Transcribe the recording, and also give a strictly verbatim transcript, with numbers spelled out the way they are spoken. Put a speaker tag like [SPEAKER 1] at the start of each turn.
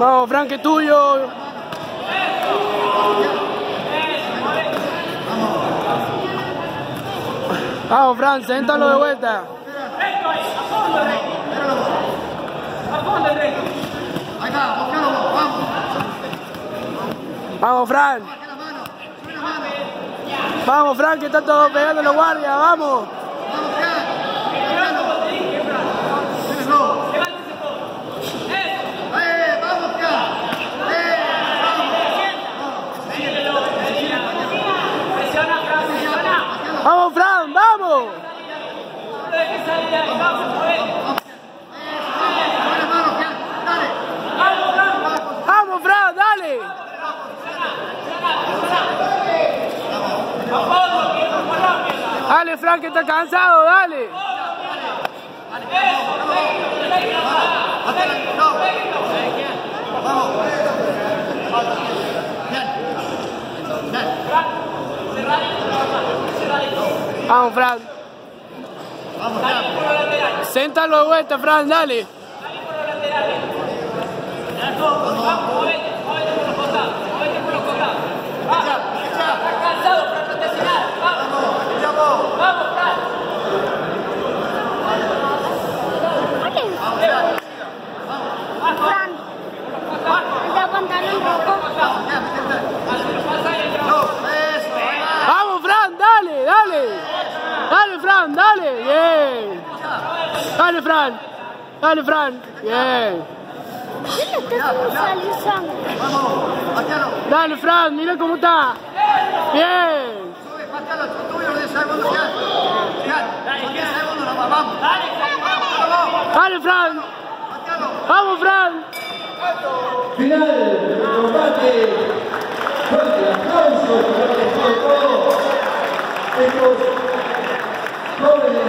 [SPEAKER 1] Vamos, Fran, que es tuyo. Vamos, Fran, séntalo de vuelta. Vamos, Fran. Vamos, Fran, que está todo pegando los guardias. Vamos. Vamos, Fran, vamos. Vamos, Fran, dale. Dale, Fran, que está cansado, dale. Vamos, Fran. Séntalo de vuelta, Fran, dale. Vamos, Fran, dale, dale. Dale, Fran, dale. Bien. Dale, Fran. Dale, Fran. Bien. Dale, Fran, mira cómo está. Bien. Dale, Fran. Vamos, Fran.
[SPEAKER 2] Final del combate. Fuerte aplauso para estos jóvenes.